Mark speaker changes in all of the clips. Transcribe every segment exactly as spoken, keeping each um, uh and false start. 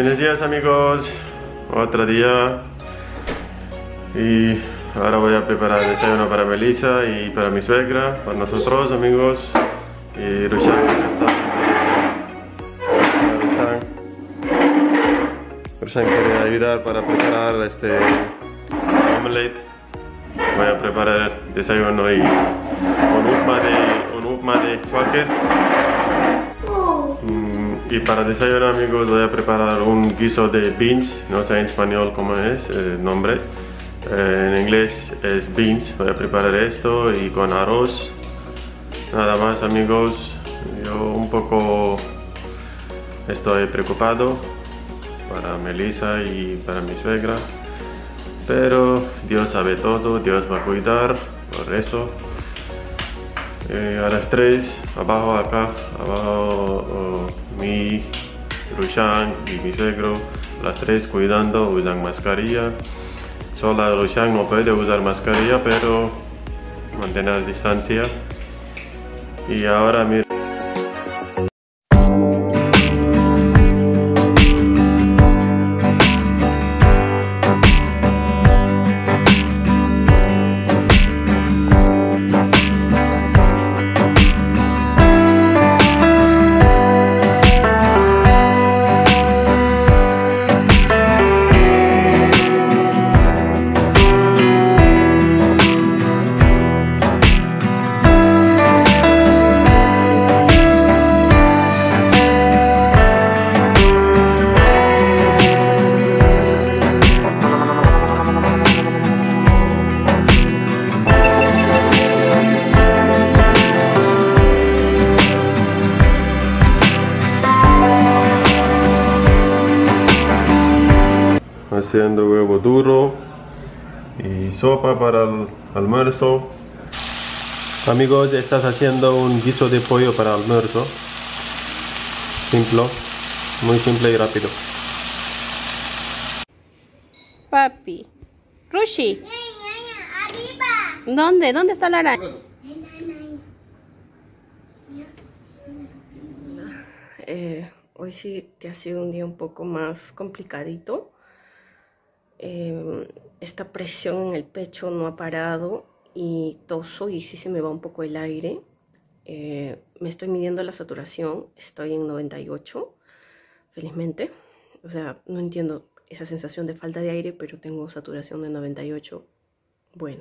Speaker 1: Buenos días amigos, otro día y ahora voy a preparar el desayuno para Melissa y para mi suegra, para nosotros amigos y Rushan está. Rushan, Rushan quiere ayudar para preparar este omelette. Voy a preparar el desayuno y un upma de, un upma de quaker. Y para desayuno amigos voy a preparar un guiso de beans, no sé en español cómo es el nombre, eh, en inglés es beans. Voy a preparar esto y con arroz, nada más amigos. Yo un poco estoy preocupado para Melissa y para mi suegra, pero Dios sabe todo, Dios va a cuidar, por eso. Eh, a las tres, abajo acá, abajo oh, mi Rushan y mi suegro, las tres cuidando, usan mascarilla. Sola Rushan no puede usar mascarilla, pero mantener distancia. Y ahora mi haciendo huevo duro y sopa para el almuerzo. Amigos, estás haciendo un guiso de pollo para el almuerzo. Simple, muy simple y rápido.
Speaker 2: Papi, Rushi, ¿dónde? ¿Dónde está la araña? Eh, hoy sí que ha sido un día un poco más complicadito. Eh, esta presión en el pecho no ha parado y toso y sí se me va un poco el aire. Eh, me estoy midiendo la saturación, estoy en noventa y ocho, felizmente. O sea, no entiendo esa sensación de falta de aire, pero tengo saturación de noventa y ocho. Bueno.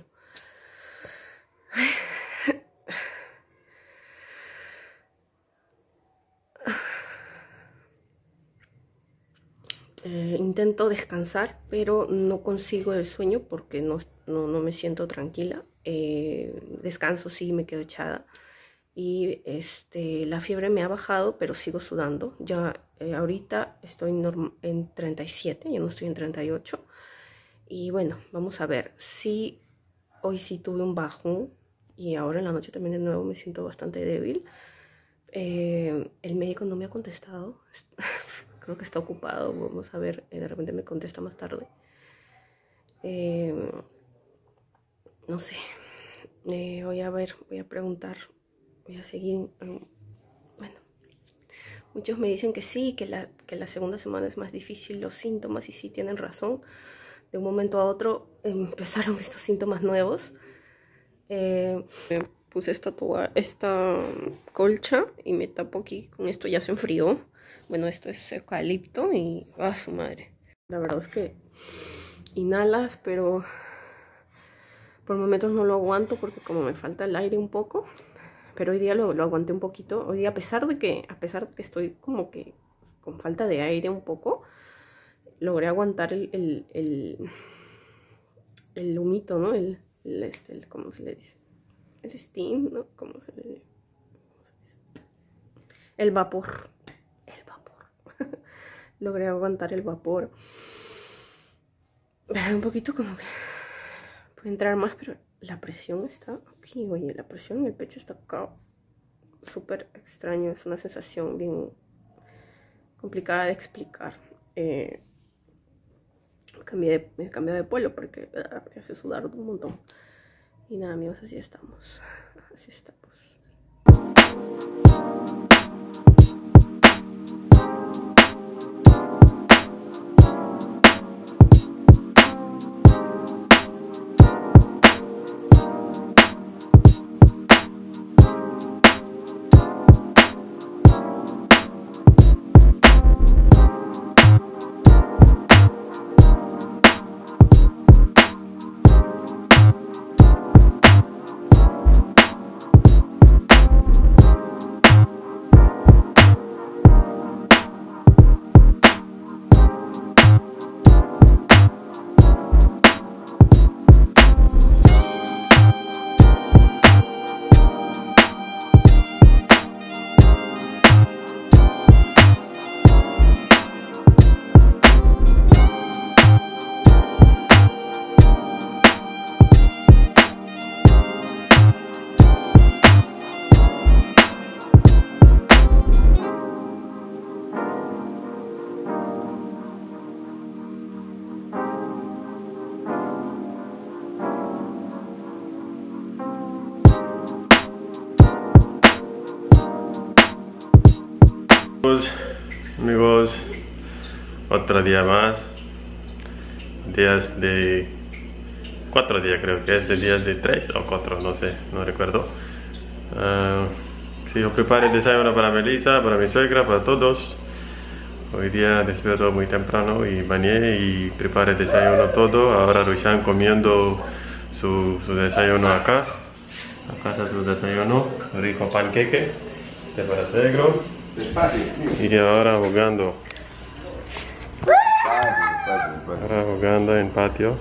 Speaker 2: Eh, intento descansar, pero no consigo el sueño porque no, no, no me siento tranquila. Eh, descanso, sí, me quedo echada. Y este, la fiebre me ha bajado, pero sigo sudando. Ya eh, ahorita estoy en treinta y siete, ya no estoy en treinta y ocho. Y bueno, vamos a ver. Sí, hoy sí tuve un bajón y ahora en la noche también de nuevo me siento bastante débil. Eh, el médico no me ha contestado. Creo que está ocupado, vamos a ver, de repente me contesta más tarde. Eh, no sé, eh, voy a ver, voy a preguntar, voy a seguir. Um, bueno, muchos me dicen que sí, que la, que la segunda semana es más difícil los síntomas, y sí tienen razón. De un momento a otro empezaron estos síntomas nuevos. Eh, puse esta, toa, esta colcha y me tapo aquí, con esto ya se enfrió. Bueno, esto es eucalipto y ¡ah, su madre! La verdad es que inhalas, pero por momentos no lo aguanto porque como me falta el aire un poco. Pero hoy día lo, lo aguanté un poquito. Hoy día, a pesar de que a pesar de que estoy como que con falta de aire un poco, logré aguantar el, el, el, el humito, ¿no? El, el, este, el, ¿cómo se le dice? El steam, ¿no? ¿Cómo se le dice? El vapor. Logré aguantar el vapor. Un poquito como que puede entrar más, pero la presión está aquí, oye, la presión en el pecho está acá. Súper extraño, es una sensación bien complicada de explicar. Eh, cambié de, me cambié de pueblo porque uh, me hace sudar un montón. Y nada, amigos, así estamos. Así estamos.
Speaker 1: Amigos, otro día más, días de cuatro días, creo que es de días de tres o cuatro, no sé, no recuerdo. Uh, si yo preparo el desayuno para Melissa, para mi suegra, para todos. Hoy día despierto muy temprano y bañé y preparé el desayuno todo. Ahora Rushan comiendo su, su desayuno acá. Acá está su desayuno, rico panqueque de para suegro. Y ahora jugando. Ahora jugando en patio.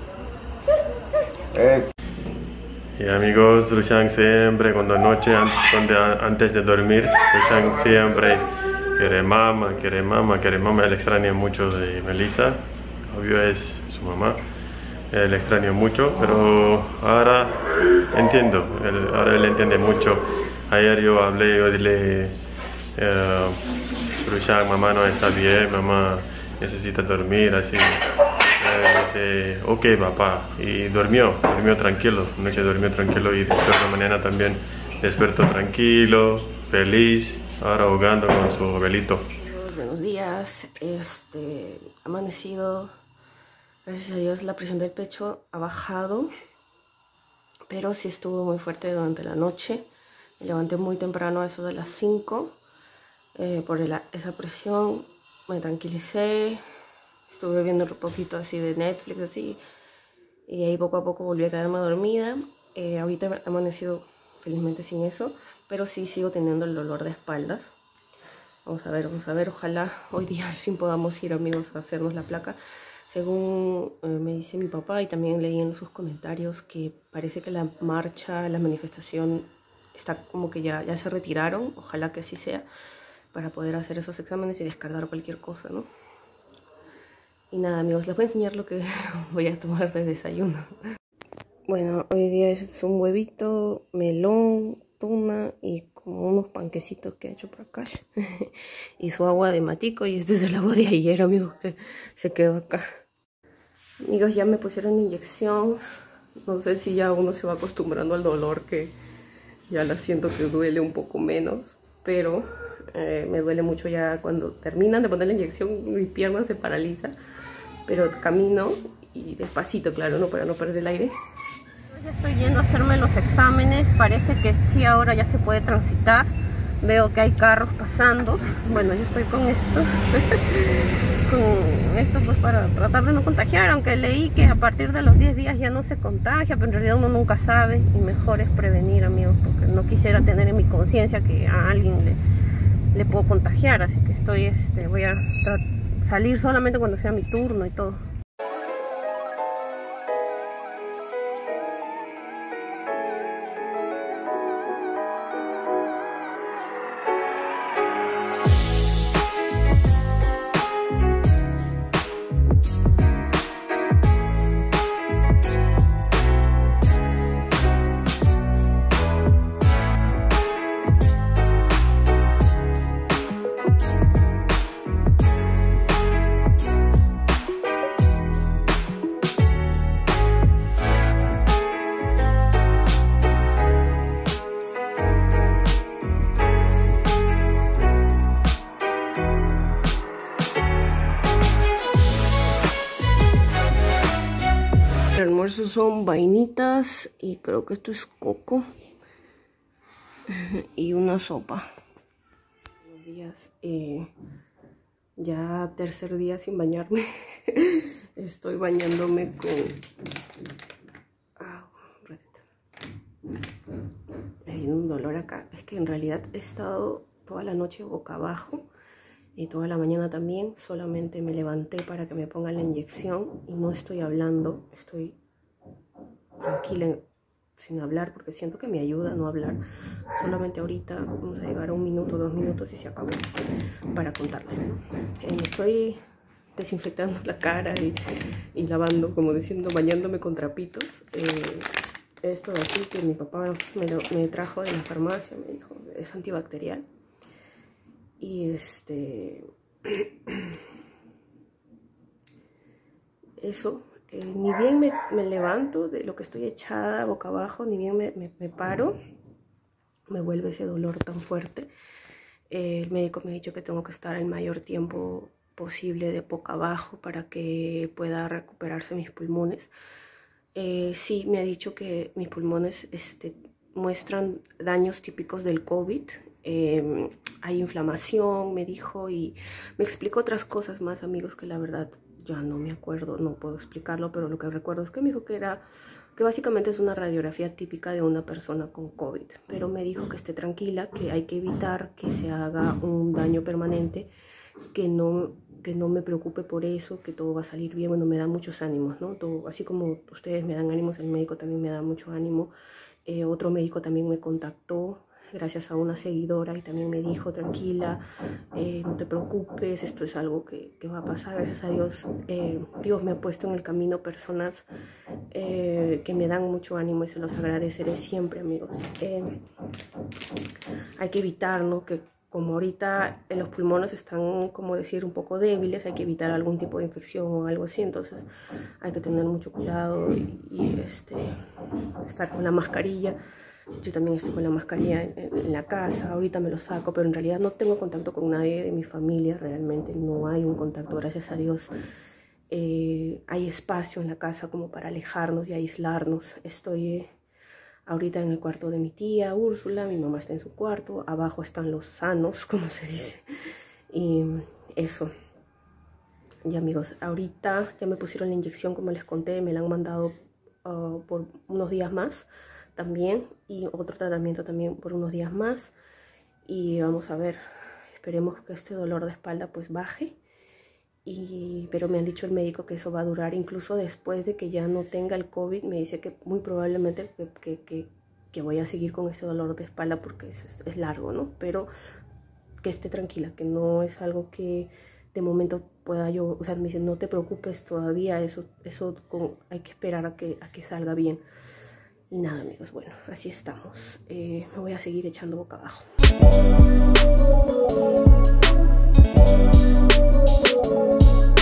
Speaker 1: Y amigos, Rushan siempre cuando noche, cuando, antes de dormir, Rushan siempre quiere mamá, quiere mamá, quiere mamá. Él extraña mucho de Melissa. Obvio es su mamá. Él extraña mucho, pero ahora entiendo. Él, ahora él entiende mucho. Ayer yo hablé, yo dile, uh, Rushan, mamá no está bien, mamá necesita dormir, así. Él dice, ok papá, y durmió, durmió tranquilo, anoche durmió tranquilo y despertó mañana también, despertó tranquilo, feliz, ahora jugando con su abuelito.
Speaker 2: Buenos días, este, amanecido, gracias a Dios la presión del pecho ha bajado, pero sí estuvo muy fuerte durante la noche. Me levanté muy temprano, a eso de las cinco, eh, por el, esa presión, me tranquilicé. Estuve viendo un poquito así de Netflix, así, y ahí poco a poco volví a quedarme dormida. Eh, ahorita he amanecido felizmente sin eso, pero sí sigo teniendo el dolor de espaldas. Vamos a ver, vamos a ver, ojalá hoy día al fin podamos ir, amigos, a hacernos la placa. Según eh, me dice mi papá, y también leí en sus comentarios, que parece que la marcha, la manifestación, está como que ya, ya se retiraron. Ojalá que así sea, para poder hacer esos exámenes y descargar cualquier cosa, ¿no? Y nada, amigos, les voy a enseñar lo que voy a tomar de desayuno. Bueno, hoy día es un huevito, melón, tuna y como unos panquecitos que he hecho por acá. Y su agua de matico, y este es el agua de ayer, amigos, que se quedó acá. Amigos, ya me pusieron inyección. No sé si ya uno se va acostumbrando al dolor, que ya la siento que duele un poco menos. Pero eh, me duele mucho ya cuando terminan de poner la inyección, mi pierna se paraliza. Pero camino y despacito, claro, ¿no? Para no perder el aire. Ya estoy yendo a hacerme los exámenes. Parece que sí, ahora ya se puede transitar. Veo que hay carros pasando. Bueno, yo estoy con esto. Con esto pues para tratar de no contagiar. Aunque leí que a partir de los diez días ya no se contagia. Pero en realidad uno nunca sabe. Y mejor es prevenir, amigos. Porque no quisiera tener en mi conciencia que a alguien le, le puedo contagiar. Así que estoy, este, voy a tratar salir solamente cuando sea mi turno y todo. El almuerzo son vainitas y creo que esto es coco y una sopa. Buenos días, eh, ya tercer día sin bañarme. Estoy bañándome con... Ah, un ratito. Me viene un dolor acá. Es que en realidad he estado toda la noche boca abajo y toda la mañana también. Solamente me levanté para que me pongan la inyección y no estoy hablando. Estoy tranquila sin hablar porque siento que me ayuda a no hablar. Solamente ahorita vamos a llegar a un minuto, dos minutos y se acabó para contarles, ¿no? Eh, me estoy desinfectando la cara y, y lavando, como diciendo, bañándome con trapitos. Eh, esto de aquí que mi papá me, lo, me trajo de la farmacia, me dijo, es antibacterial. Y este... eso, eh, ni bien me, me levanto de lo que estoy echada boca abajo, ni bien me, me, me paro, me vuelve ese dolor tan fuerte. Eh, el médico me ha dicho que tengo que estar el mayor tiempo posible de boca abajo para que pueda recuperarse mis pulmones. Eh, sí, me ha dicho que mis pulmones este, muestran daños típicos del COVID. Eh, hay inflamación, me dijo, y me explicó otras cosas más, amigos, que la verdad ya no me acuerdo, no puedo explicarlo, pero lo que recuerdo es que me dijo que era, que básicamente es una radiografía típica de una persona con COVID, pero me dijo que esté tranquila, que hay que evitar que se haga un daño permanente, que no, que no me preocupe por eso, que todo va a salir bien. Bueno, me da muchos ánimos, ¿no? Todo, así como ustedes me dan ánimos, el médico también me da mucho ánimo. Eh, otro médico también me contactó gracias a una seguidora y también me dijo, tranquila, eh, no te preocupes, esto es algo que, que va a pasar, gracias a Dios. Eh, Dios me ha puesto en el camino personas eh, que me dan mucho ánimo y se los agradeceré siempre, amigos. Eh, hay que evitar, ¿no? Que como ahorita en los pulmones están, como decir, un poco débiles, hay que evitar algún tipo de infección o algo así, entonces hay que tener mucho cuidado y, y este, estar con la mascarilla. Yo también estoy con la mascarilla en, en la casa, ahorita me lo saco, pero en realidad no tengo contacto con nadie de mi familia, realmente no hay un contacto, gracias a Dios. Eh, hay espacio en la casa como para alejarnos y aislarnos. Estoy eh, ahorita en el cuarto de mi tía Úrsula, mi mamá está en su cuarto, abajo están los sanos, como se dice, y eso. Y amigos, ahorita ya me pusieron la inyección, como les conté, me la han mandado uh, por unos días más también, y otro tratamiento también por unos días más, y vamos a ver, esperemos que este dolor de espalda pues baje, y, pero me han dicho el médico que eso va a durar incluso después de que ya no tenga el COVID. Me dice que muy probablemente que, que, que, que voy a seguir con este dolor de espalda porque es, es largo, ¿no? Pero que esté tranquila, que no es algo que de momento pueda yo, o sea, me dicen, no te preocupes todavía, eso, eso con, hay que esperar a que, a que salga bien. Y nada, amigos, bueno, así estamos. Eh, me voy a seguir echando boca abajo.